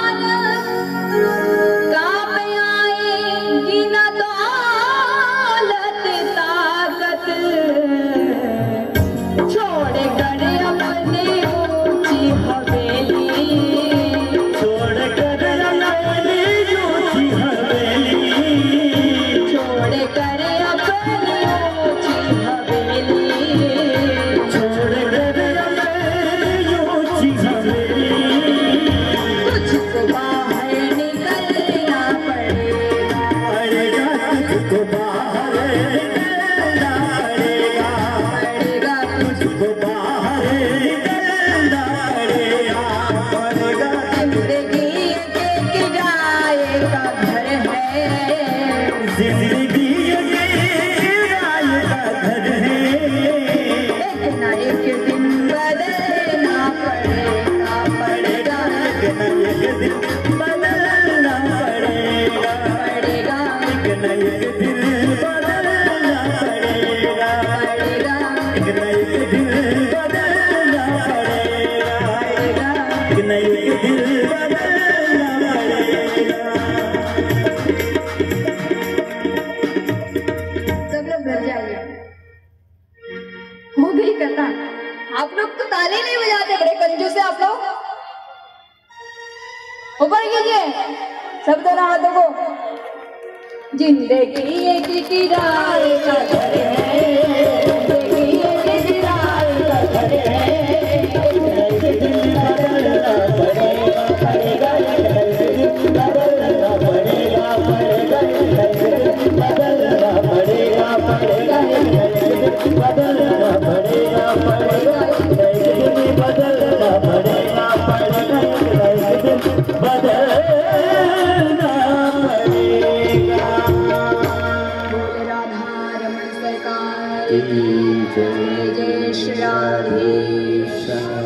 आप लोग तो ताली नहीं बजाते, बड़े कंजूस है आप लोग। ऊपर कीजिए सब दोनों हाथों को। जिंदगी एक किराए का घर है, जिंदगी एक किराए का घर है, बदलना पड़ेगा पड़ेगा, बदलना पड़ेगा पड़ेगा, बदलना पड़ेगा पड़ेगा, बदलना पड़ेगा पड़ेगा, बदलना पड़ेगा पड़ेगा, बदलना पड़ेगा। बोले राधा रमण सरकार की जय, जय श्री राधेश्याम।